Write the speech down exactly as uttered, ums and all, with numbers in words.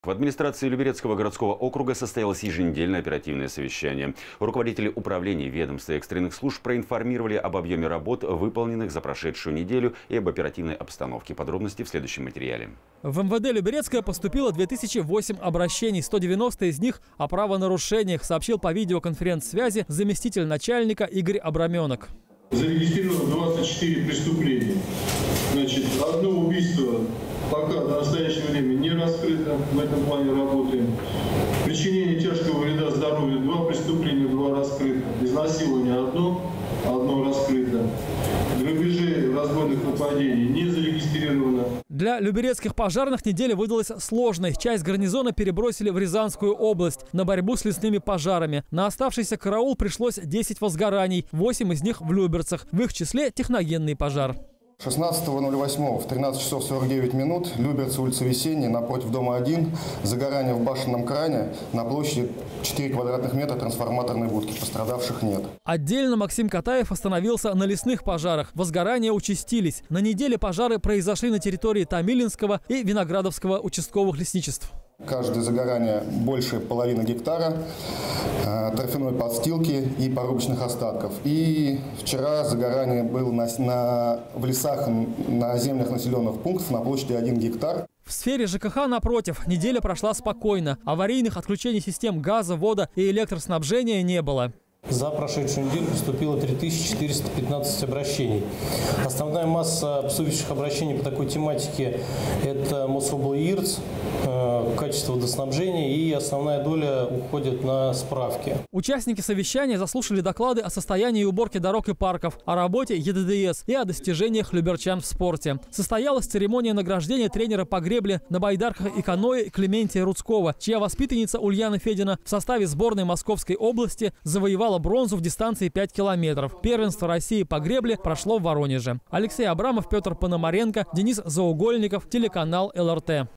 В администрации Люберецкого городского округа состоялось еженедельное оперативное совещание. Руководители управления, ведомств и экстренных служб проинформировали об объеме работ, выполненных за прошедшую неделю, и об оперативной обстановке. Подробности в следующем материале. В эм вэ дэ Люберецкое поступило две тысячи восемь обращений. сто девяносто из них о правонарушениях, сообщил по видеоконференц-связи заместитель начальника Игорь Абраменок. Зарегистрировано двадцать четыре преступления. Значит, одно убийство пока до настоящего времени не раскрыто. В этом плане работаем. Причинение тяжкого вреда здоровью — два преступления, два раскрыто. Изнасилование одно, одно раскрыто. Грабежи, разбойных нападений не зарегистрировано. Для люберецких пожарных неделя выдалась сложной. Часть гарнизона перебросили в Рязанскую область на борьбу с лесными пожарами. На оставшийся караул пришлось десять возгораний, восемь из них в Люберцах. В их числе техногенный пожар. шестнадцатого ноль восьмого в тринадцать часов сорок девять минут Люберцы, улица Весенняя, напротив дома один, загорание в башенном кране на площади четыре квадратных метра трансформаторной будки. Пострадавших нет. Отдельно Максим Катаев остановился на лесных пожарах. Возгорания участились. На неделе пожары произошли на территории Томилинского и Виноградовского участковых лесничеств. Каждое загорание больше половины гектара, торфяной подстилки и порубочных остатков. И вчера загорание было на, на, в лесах на землях населенных пунктов на площади один гектар. В сфере жэ ка ха, напротив, неделя прошла спокойно. Аварийных отключений систем газа, вода и электроснабжения не было. За прошедшую неделю поступило три тысячи четыреста пятнадцать обращений. Основная масса поступивших обращений по такой тематике – это Мособлирц, качество водоснабжения, и основная доля уходит на справки. Участники совещания заслушали доклады о состоянии уборки дорог и парков, о работе е дэ дэ эс и о достижениях люберчан в спорте. Состоялась церемония награждения тренера по гребле на байдарках и каноэ Клементия Рудского, чья воспитанница Ульяна Федина в составе сборной Московской области завоевала бронзу в дистанции пять километров. Первенство России по гребле прошло в Воронеже. Алексей Абрамов, Петр Пономаренко, Денис Заугольников, телеканал эл эр тэ.